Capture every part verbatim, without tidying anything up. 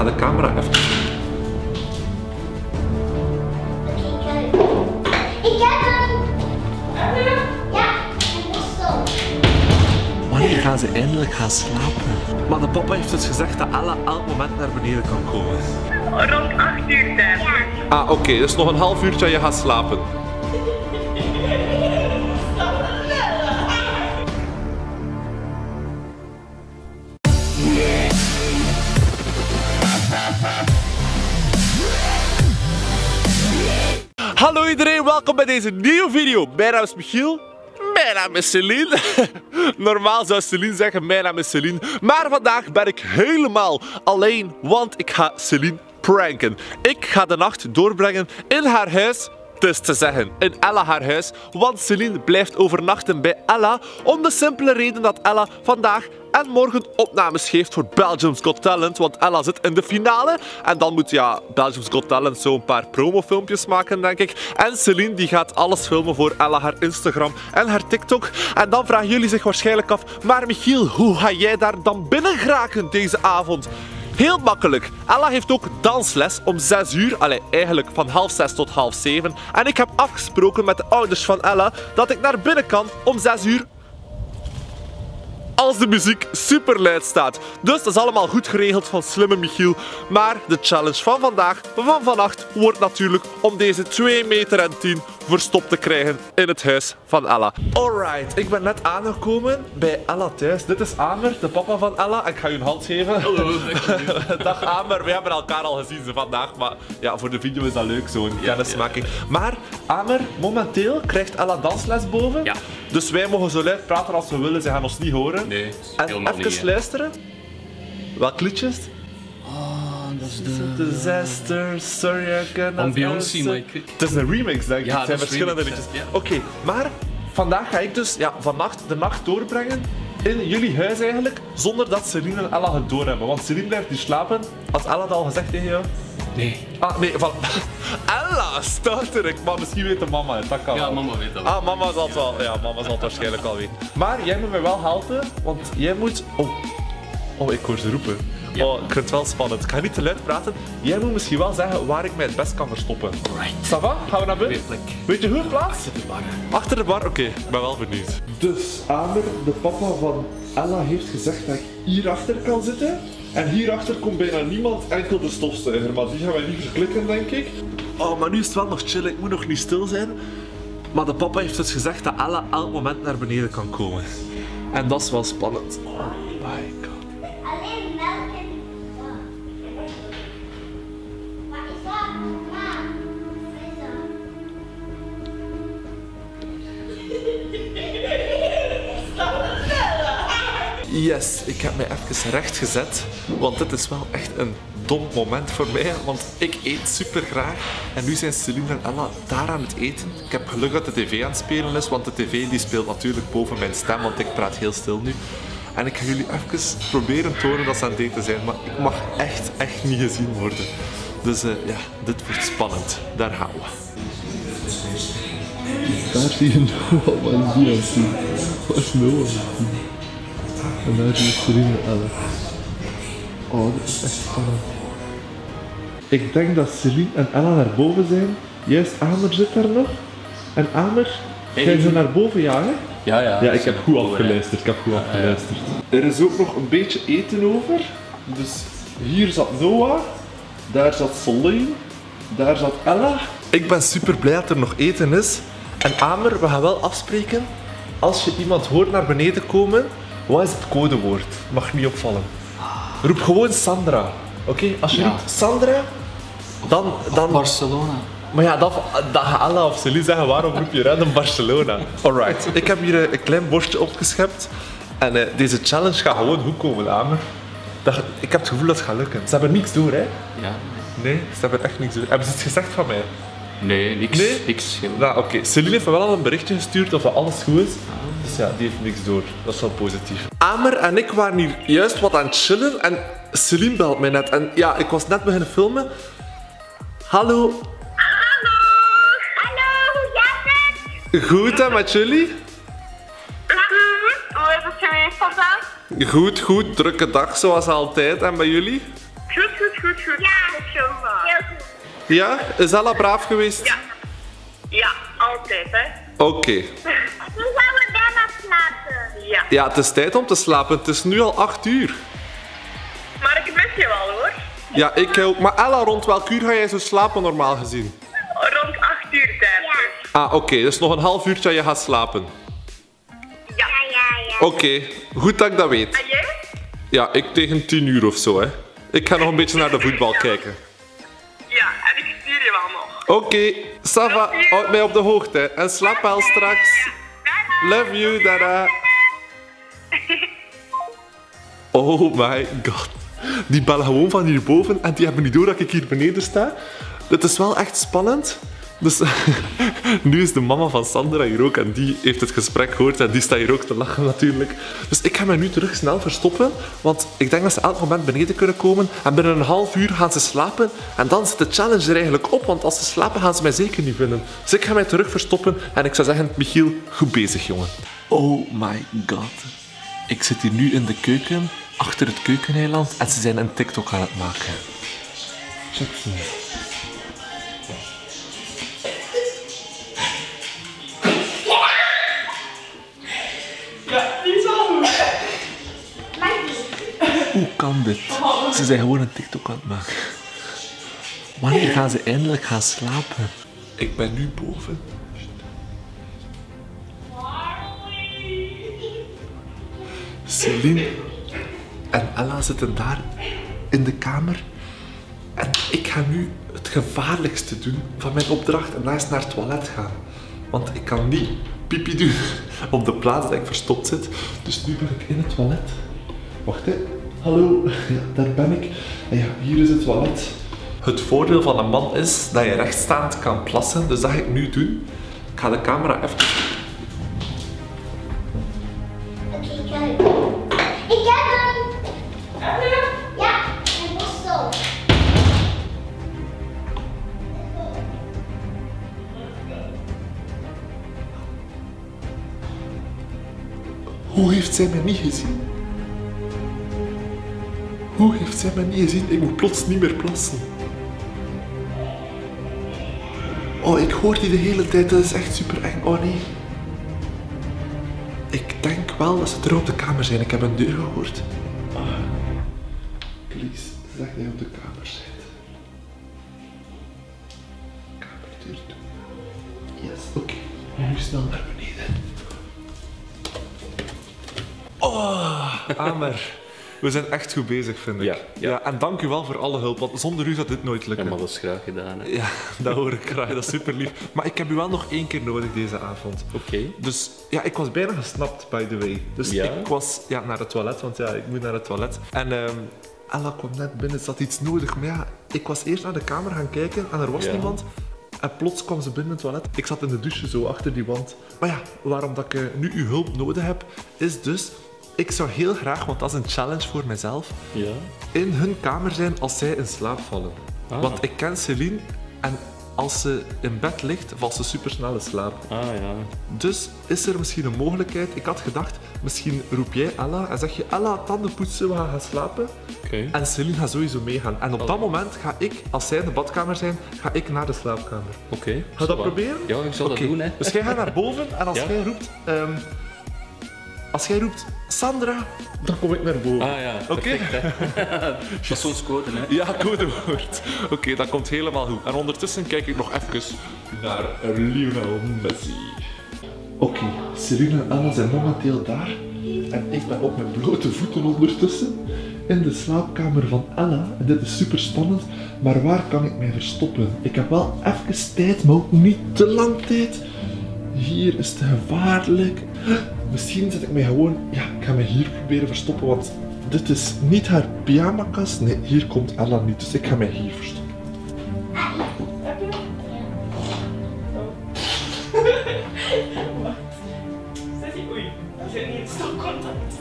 ga de camera even... Ik heb hem! Ja, en dat is zo. Wanneer gaan ze eindelijk gaan slapen? Maar de papa heeft dus gezegd dat Ella elk moment naar beneden kan komen. Rond acht uur tijd. Ah, oké, okay, dus nog een half uurtje en je gaat slapen. Hallo iedereen, welkom bij deze nieuwe video. Mijn naam is Michiel. Mijn naam is Celine. Normaal zou Celine zeggen, mijn naam is Celine. Maar vandaag ben ik helemaal alleen, want ik ga Celine pranken. Ik ga de nacht doorbrengen in haar huis. Het is te zeggen, in Ella haar huis. Want Celine blijft overnachten bij Ella. Om de simpele reden dat Ella vandaag en morgen opnames geeft voor Belgium's Got Talent. Want Ella zit in de finale. En dan moet ja, Belgium's Got Talent zo een paar promofilmpjes maken, denk ik. En Celine die gaat alles filmen voor Ella, haar Instagram en haar TikTok. En dan vragen jullie zich waarschijnlijk af, maar Michiel, hoe ga jij daar dan binnen geraken deze avond? Heel makkelijk. Ella heeft ook dansles om zes uur. Allee, eigenlijk van half zes tot half zeven. En ik heb afgesproken met de ouders van Ella dat ik naar binnen kan om zes uur. Als de muziek super luid staat. Dus dat is allemaal goed geregeld van slimme Michiel. Maar de challenge van vandaag, van vannacht, wordt natuurlijk om deze twee meter en tien verstopt te krijgen in het huis van Ella. Alright, ik ben net aangekomen bij Ella thuis. Dit is Amer, de papa van Ella. Ik ga je een hand geven. Hallo, dag Amer, we hebben elkaar al gezien ze vandaag. Maar ja, voor de video is dat leuk, zo'n ja, kennismaking. Ja, ja. Maar Amer, momenteel krijgt Ella dansles boven. Ja. Dus wij mogen zo luid praten als we willen, ze gaan ons niet horen. Nee, en even niet, luisteren. Welk liedje is het? Oh, dat is de... Disaster, sorry I cannot Van Beyoncé, maar ik... Het is een remix, denk ik. Ja, het zijn verschillende remix, liedjes. ja. Oké, okay, maar vandaag ga ik dus ja, vannacht de nacht doorbrengen in jullie huis eigenlijk, zonder dat Celine en Ella het doorhebben. Want Celine blijft hier slapen. Als Ella dat al gezegd tegen jou? Nee. Ah, nee, van... Ella, stouterik. Maar misschien weet de mama het, dat kan Ja, wel. mama weet dat wel. Ah, mama zal het wel. Ja, mama zal het waarschijnlijk wel weten. Maar jij moet mij wel helpen, want jij moet... Oh, oh ik hoor ze roepen. Ja. Oh, ik vind het wel spannend. Ik ga niet te luid praten. Jij moet misschien wel zeggen waar ik mij het best kan verstoppen. Alright. Ça va? Gaan we naar binnen? Goeie plek. Weet je hoe plaats? Achter de bar. Achter de bar? Oké, okay, ik ben wel benieuwd. Dus Amer, de papa van Ella, heeft gezegd dat ik hierachter kan zitten. En hierachter komt bijna niemand, enkel de stofzuiger. Maar die gaan wij niet verklikken, denk ik. Oh, maar nu is het wel nog chill. Ik moet nog niet stil zijn. Maar de papa heeft dus gezegd dat Ella elk moment naar beneden kan komen. En dat is wel spannend. Oh my god. Alleen melk en... Wat is dat? Ma, wat is dat? Yes, ik heb mij even recht gezet. Want dit is wel echt een dom moment voor mij. Want ik eet super graag. En nu zijn Celine en Ella daar aan het eten. Ik heb geluk dat de tv aan het spelen is. Want de tv die speelt natuurlijk boven mijn stem. Want ik praat heel stil nu. En ik ga jullie even proberen tonen dat ze aan het eten zijn. Maar ik mag echt, echt niet gezien worden. Dus uh, ja, dit wordt spannend. Daar gaan we. Daar zie je Noah, wat is die aan het doen? Wat is Noah aan het doen? En daar zie je Celine en Ella. Oh, dit is echt spannend. Ik denk dat Celine en Ella naar boven zijn. Juist Amer zit daar nog. En Amer, zijn ze naar boven, ja hè? Ja, ja. Ja, ik heb goed afgeluisterd. Ik heb goed afgeluisterd. Er is ook nog een beetje eten over. Dus hier zat Noah. Daar zat Celine. Daar zat Ella. Ik ben super blij dat er nog eten is. En Amer, we gaan wel afspreken. Als je iemand hoort naar beneden komen, wat is het codewoord? Mag niet opvallen. Roep gewoon Sandra. Oké? Okay? Als je Ja. roept Sandra, dan... dan... Barcelona. Maar ja, dat, dat gaat Ella of Celine zeggen, waarom roep je random Barcelona? Alright, ik heb hier uh, een klein bordje opgeschept. En uh, deze challenge gaat gewoon goed komen, Amer. Dat, ik heb het gevoel dat het gaat lukken. Ze hebben niks door, hè? Ja. Nee, ze hebben echt niks door. Hebben ze iets gezegd van mij? Nee, niks. Nee? Niks. Geen... Nou, oké. Okay. Celine heeft me wel al een berichtje gestuurd of dat alles goed is. Dus ja, die heeft niks door. Dat is wel positief. Amer en ik waren hier juist wat aan het chillen en Celine belt mij net. En ja, ik was net beginnen filmen. Hallo. Hallo! Hallo, hoe gaat het? Goed hè, met jullie? Hoe is het geweest vandaag? Goed, goed. Drukke dag zoals altijd. En bij jullie? Goed, goed, goed, goed. Ja. Tot zomaar. Heel goed. Ja? Is Ella braaf geweest? Ja. Ja, altijd, hè. Oké. Nu gaan we bijna slapen. Ja. Ja, het is tijd om te slapen. Het is nu al acht uur. Maar ik mis je wel, hoor. Ja, ik ook. Maar Ella, rond welk uur ga jij zo slapen normaal gezien? Rond acht uur dertig. Ah, oké. Dus nog een half uurtje en je gaat slapen. Ja. Ja, ja, ja. Oké. Goed dat ik dat weet. En jij? Ja, ik tegen tien uur of zo, hè. Ik ga nog een beetje naar de voetbal kijken. Ja, en ik stuur je wel nog. Oké, Sava, houd mij op de hoogte. En slaap wel straks. Love you, dada. Oh my god. Die bellen gewoon van hierboven en die hebben niet door dat ik hier beneden sta. Het is wel echt spannend. Dus nu is de mama van Sandra hier ook en die heeft het gesprek gehoord en die staat hier ook te lachen natuurlijk. Dus ik ga mij nu terug snel verstoppen, want ik denk dat ze elk moment beneden kunnen komen en binnen een half uur gaan ze slapen en dan zit de challenge er eigenlijk op, want als ze slapen gaan ze mij zeker niet vinden. Dus ik ga mij terug verstoppen en ik zou zeggen, Michiel, goed bezig jongen. Oh my god. Ik zit hier nu in de keuken, achter het keukeneiland en ze zijn een TikTok aan het maken. Check ze. Hoe kan dit? Ze zijn gewoon een TikTok aan het maken. Wanneer gaan ze eindelijk gaan slapen? Ik ben nu boven. Celine en Ella zitten daar in de kamer. En ik ga nu het gevaarlijkste doen van mijn opdracht. En dat is naar het toilet gaan. Want ik kan niet pipi doen op de plaats dat ik verstopt zit. Dus nu ben ik in het toilet. Wacht hè. Hallo, ja, daar ben ik. En ja, hier is het toilet. Het voordeel van een man is dat je rechtstaand kan plassen. Dus dat ga ik nu doen. Ik ga de camera even... Oké, ik ga hem. Ik heb hem. Ja, en was zo. Hoe heeft zij mij niet gezien? Hoe heeft zij mij niet gezien? Ik moet plots niet meer plassen. Oh, ik hoor die de hele tijd. Dat is echt super eng. Oh nee. Ik denk wel dat ze terug op de kamer zijn. Ik heb een deur gehoord. Oh. Please, zeg dat je op de kamer bent. Kamerdeur toe. Yes, oké. Okay. Nu snel naar beneden. Oh, Amer. We zijn echt goed bezig, vind ik. Ja, ja. En dank u wel voor alle hulp, want zonder u zou dit nooit lukken. Ja, maar dat is graag gedaan. Hè. Ja, dat hoor ik graag. Dat is super lief. Maar ik heb u wel nog één keer nodig deze avond. Oké. Okay. Dus ja, ik was bijna gesnapt, by the way. Dus ja? ik was ja, naar het toilet, want ja, ik moet naar het toilet. En um, Ella kwam net binnen, ze had iets nodig. Maar ja, ik was eerst naar de kamer gaan kijken en er was ja. niemand. En plots kwam ze binnen het toilet. Ik zat in de douche zo achter die wand. Maar ja, waarom dat ik uh, nu uw hulp nodig heb, is dus... Ik zou heel graag, want dat is een challenge voor mezelf, ja? in hun kamer zijn als zij in slaap vallen. Ah. Want ik ken Celine en als ze in bed ligt, valt ze supersnel in slaap. Ah ja. Dus is er misschien een mogelijkheid, ik had gedacht, misschien roep jij Ella en zeg je Ella, tanden poetsen, we gaan gaan slapen. Okay. En Celine gaat sowieso meegaan. En op dat moment ga ik, als zij in de badkamer zijn, ga ik naar de slaapkamer. Oké. Okay. Ga je dat proberen? Ja, ik zal okay. dat doen. Hè. Dus jij gaat naar boven en als ja? jij roept... Um, Als jij roept, Sandra, dan kom ik naar boven. Ah ja, oké. Okay. Dat is zo'n code, hè? Ja, codewoord. Oké, okay, dat komt helemaal goed. En ondertussen kijk ik nog even naar Lionel Messi. Oké, okay, Serena en Anna zijn momenteel daar. En ik ben op mijn blote voeten ondertussen in de slaapkamer van Ella. En dit is super spannend, maar waar kan ik mij verstoppen? Ik heb wel even tijd, maar ook niet te lang tijd. Hier is het gevaarlijk. Misschien zet ik mij gewoon... Ja, ik ga me hier proberen verstoppen, want dit is niet haar pyjamakast. Nee, hier komt Ella niet, dus ik ga mij hier verstoppen. Oei, we zijn niet in stopcontact.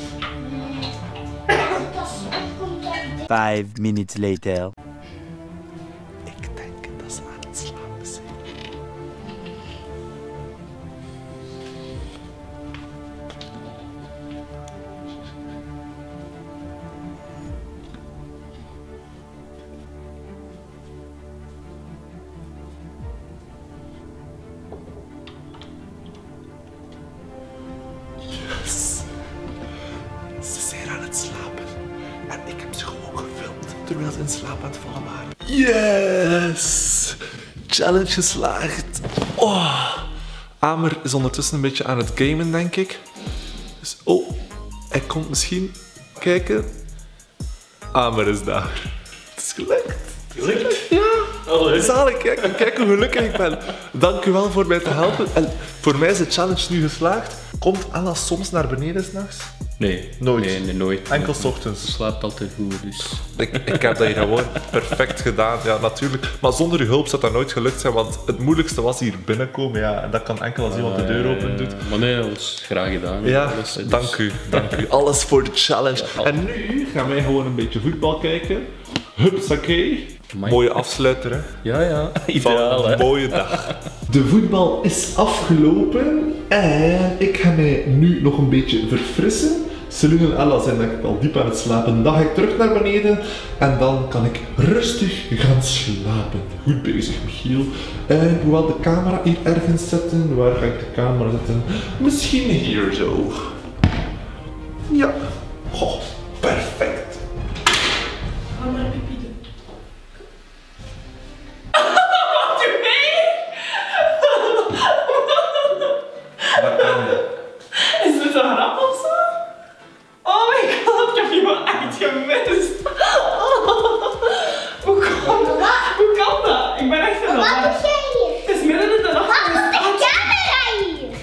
Five minutes later. Ik denk dat ze aan het slapen zijn. terwijl ze in slaap aan het vallen waren. Yes! Challenge geslaagd. Oh. Amer is ondertussen een beetje aan het gamen, denk ik. Dus, oh, hij komt misschien kijken. Amer is daar. Het is gelukt. Gelukt? Ja. Zalig, kijk, kijk hoe gelukkig ik ben. Dank u wel voor mij te helpen. En voor mij is de challenge nu geslaagd. Komt Ella soms naar beneden s'nachts? Nee. Nooit? Nee, nee, nooit. Enkel Ze 's ochtends. slaapt altijd goed, dus... Ik, ik heb dat hier gewoon perfect gedaan, ja natuurlijk. Maar zonder uw hulp zou dat nooit gelukt zijn, want het moeilijkste was hier binnenkomen. Ja, en dat kan enkel als iemand de deur open doet. Maar nee, dat was graag gedaan. Ja, alles, dus- dank u, dank u. Alles voor de challenge. Ja, En nu gaan wij gewoon een beetje voetbal kijken. Hupsakee. Amai. Mooie afsluiter, hè. Ja, ja. Van Ideaal, een hè. mooie dag. De voetbal is afgelopen en ik ga mij nu nog een beetje verfrissen. Celine en Ella zijn denk ik al diep aan het slapen. Dan ga ik terug naar beneden en dan kan ik rustig gaan slapen. Goed bezig, Michiel. En ik wil de camera hier ergens zetten. Waar ga ik de camera zetten? Misschien hier zo. Ja. Oh, perfect. Ga maar pipi doen. Wat doe jij? Waar kan je? Is dit een grap of zo? Oh my god, ik heb je wel echt gemist. Hoe kan dat? Hoe kan dat? Ik ben echt een Wat raar. doe jij hier? Het is midden in de nacht. Wat doet de camera hier?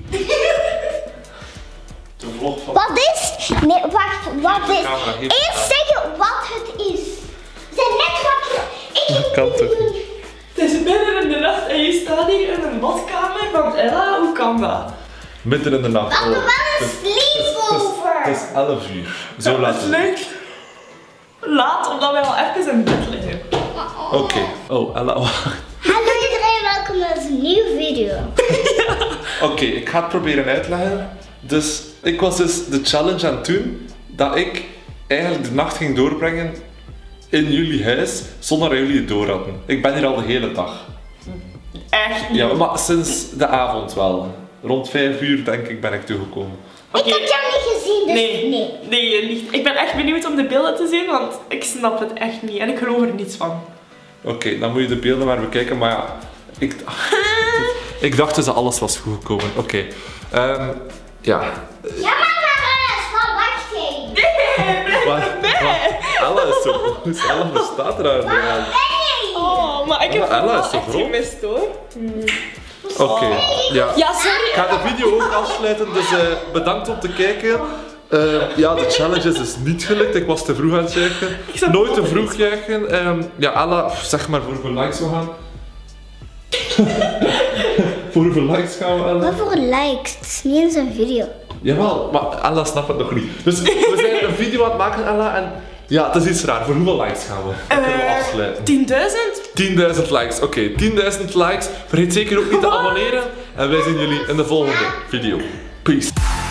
De vlog van... Wat is? Nee, wacht, wat is? camera, geef de Eerst zeggen wat het is. Ze zijn net wakker. Ik Dat kan toch niet? Het is midden in de nacht en je staat hier in een badkamer van Ella. Hoe kan dat? Midden in de nacht. Wacht, wel Het een is- het is- sleepover. Het is elf uur. Zo laat Het is is het. leuk. Laat, omdat wij al even in bed liggen. Oké. Oh, Ella, wacht. Hallo iedereen, welkom bij een nieuwe video. Oké, ik ga het proberen uitleggen. Dus, ik was dus de challenge aan het doen dat ik eigenlijk de nacht ging doorbrengen in jullie huis zonder dat jullie het door hadden. Ik ben hier al de hele dag. Echt niet. Ja, maar sinds de avond wel. Rond vijf uur denk ik ben ik toegekomen. Oké. Ik heb jou niet gezien, dus Nee, nee. nee, je liegt. Ik ben echt benieuwd om de beelden te zien, want ik snap het echt niet en ik geloof er niets van. Oké, dan moet je de beelden maar bekijken, maar ja, ik, ik dacht dus dat alles was goed gekomen. Oké, Ehm, ja. Ja, maar naar huis, wat wacht jij? Wat? Ella is zo goed. Ella bestaat er aan. Nee! Oh, maar ik heb Maar Ella het is wel toch echt rond? gemist hoor. Oké, ja. Ja, sorry. Ik ga de video ook afsluiten, dus eh, bedankt om te kijken. Eh, ja, de challenge is dus niet gelukt. Ik was te vroeg aan het juichen. zat Nooit te op vroeg juichen. Ehm, ja, Ella, zeg maar voor hoeveel likes we gaan. Voor hoeveel likes gaan we, Ella? Wat voor likes? Het is niet eens een video. Jawel, maar Ella snapt het nog niet. Dus we zijn een video aan het maken, Ella, en ja, het is iets raar. Voor hoeveel likes gaan we? Dat kunnen we Eh, afsluiten. tienduizend? tienduizend likes. Oké, tienduizend likes. Vergeet zeker ook niet te abonneren. En wij zien jullie in de volgende video. Peace.